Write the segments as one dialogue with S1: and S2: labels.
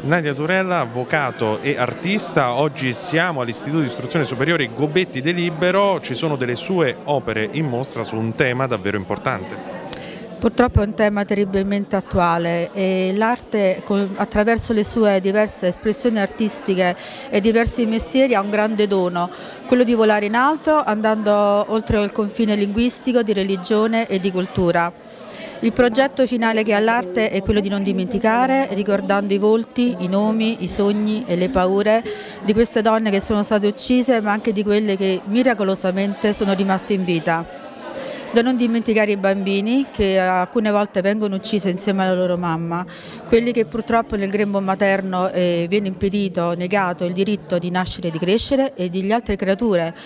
S1: Nadia Turella, avvocato e artista, oggi siamo all'Istituto di Istruzione Superiore Gobetti De Libero, ci sono delle sue opere in mostra su un tema davvero importante.
S2: Purtroppo è un tema terribilmente attuale e l'arte attraverso le sue diverse espressioni artistiche e diversi mestieri ha un grande dono, quello di volare in alto andando oltre il confine linguistico, di religione e di cultura. Il progetto finale che ha l'arte è quello di non dimenticare, ricordando i volti, i nomi, i sogni e le paure di queste donne che sono state uccise, ma anche di quelle che miracolosamente sono rimaste in vita. Da non dimenticare i bambini che alcune volte vengono uccisi insieme alla loro mamma, quelli che purtroppo nel grembo materno viene impedito, negato il diritto di nascere e di crescere, e delle altre creature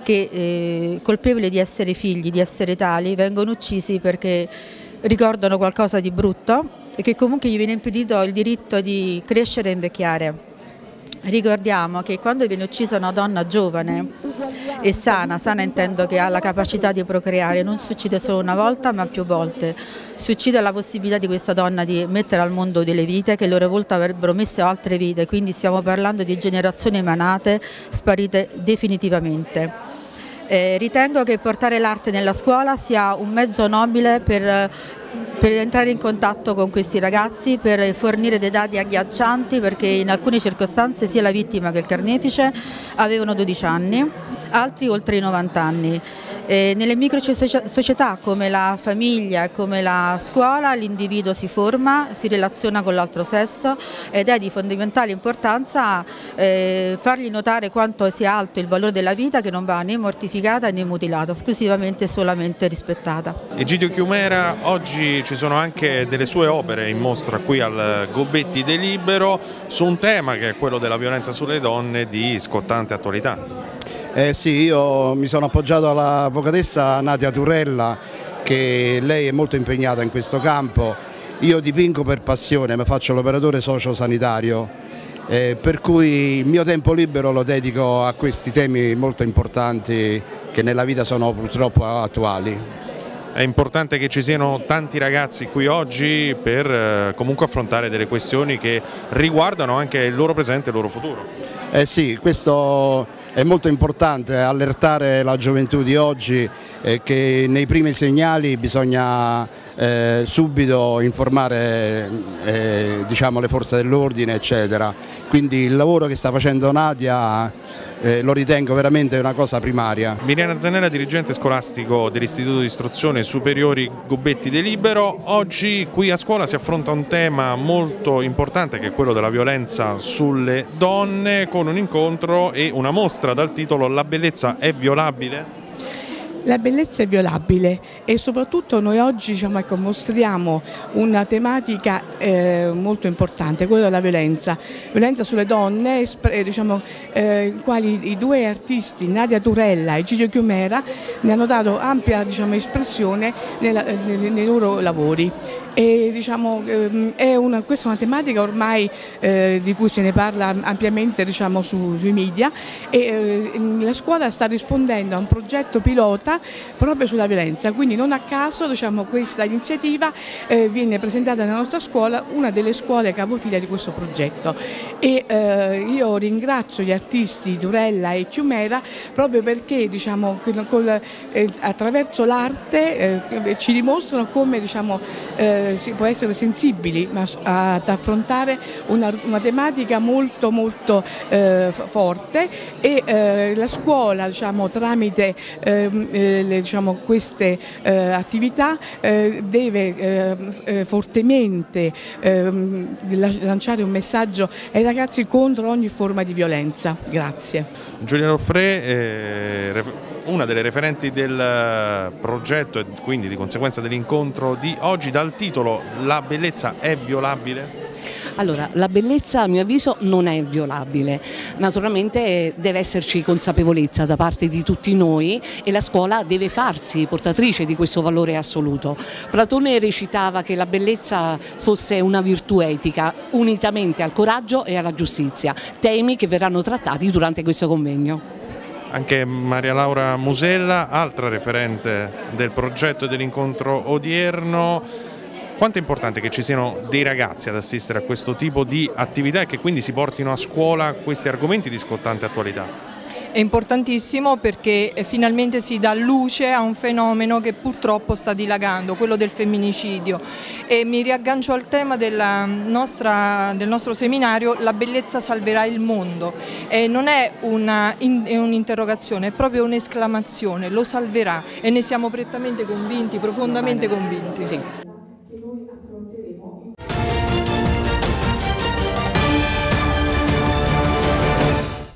S2: che colpevoli di essere figli, di essere tali, vengono uccisi perché ricordano qualcosa di brutto e che comunque gli viene impedito il diritto di crescere e invecchiare. Ricordiamo che quando viene uccisa una donna giovane e sana intendo che ha la capacità di procreare, non si uccide solo una volta ma più volte, si uccide la possibilità di questa donna di mettere al mondo delle vite che a loro volta avrebbero messo altre vite, quindi stiamo parlando di generazioni emanate sparite definitivamente. Ritengo che portare l'arte nella scuola sia un mezzo nobile per entrare in contatto con questi ragazzi, per fornire dei dati agghiaccianti, perché in alcune circostanze sia la vittima che il carnefice avevano 12 anni, altri oltre i 90 anni. Nelle microsocietà come la famiglia e come la scuola l'individuo si forma, si relaziona con l'altro sesso ed è di fondamentale importanza fargli notare quanto sia alto il valore della vita, che non va né mortificata né mutilata, esclusivamente e solamente rispettata.
S1: Egidio Chiumera, oggi ci sono anche delle sue opere in mostra qui al Gobetti De Libero su un tema che è quello della violenza sulle donne di scottante attualità.
S3: Sì, io mi sono appoggiato all'avvocatessa Nadia Turella, che lei è molto impegnata in questo campo. Io dipingo per passione, ma faccio l'operatore sociosanitario, per cui il mio tempo libero lo dedico a questi temi molto importanti che nella vita sono purtroppo attuali.
S1: È importante che ci siano tanti ragazzi qui oggi per comunque affrontare delle questioni che riguardano anche il loro presente e il loro futuro.
S3: Sì, questo è molto importante, allertare la gioventù di oggi che nei primi segnali bisogna subito informare diciamo, le forze dell'ordine eccetera. Quindi il lavoro che sta facendo Nadia lo ritengo veramente una cosa primaria.
S1: Miriana Zanella, dirigente scolastico dell'Istituto di Istruzione Superiori Gobetti De Libero, oggi qui a scuola si affronta un tema molto importante che è quello della violenza sulle donne, con un incontro e una mostra dal titolo La bellezza è violabile?
S4: La bellezza è violabile e soprattutto noi oggi mostriamo una tematica molto importante, quella della violenza sulle donne, in quali i due artisti Nadia Turella e Egidio Chiumera ne hanno dato ampia espressione nei loro lavori. E, questa è una tematica ormai di cui se ne parla ampiamente sui media, e la scuola sta rispondendo a un progetto pilota proprio sulla violenza, quindi non a caso questa iniziativa viene presentata nella nostra scuola, una delle scuole capofila di questo progetto, e io ringrazio gli artisti Turella e Chiumera proprio perché attraverso l'arte ci dimostrano come si può essere sensibili ad affrontare una tematica molto forte, e la scuola tramite queste attività deve fortemente lanciare un messaggio ai ragazzi contro ogni forma di violenza. Grazie.
S1: Giulia Loffré, una delle referenti del progetto e quindi di conseguenza dell'incontro di oggi, dal titolo La bellezza è violabile?
S5: Allora, la bellezza a mio avviso non è violabile, naturalmente deve esserci consapevolezza da parte di tutti noi e la scuola deve farsi portatrice di questo valore assoluto. Platone recitava che la bellezza fosse una virtù etica, unitamente al coraggio e alla giustizia, temi che verranno trattati durante questo convegno.
S1: Anche Maria Laura Musella, altra referente del progetto e dell'incontro odierno. Quanto è importante che ci siano dei ragazzi ad assistere a questo tipo di attività e che quindi si portino a scuola questi argomenti di scottante attualità?
S6: È importantissimo perché finalmente si dà luce a un fenomeno che purtroppo sta dilagando, quello del femminicidio, e mi riaggancio al tema del nostro seminario: la bellezza salverà il mondo, e non è un'interrogazione, è proprio un'esclamazione: lo salverà, e ne siamo prettamente convinti, profondamente convinti.
S5: Sì.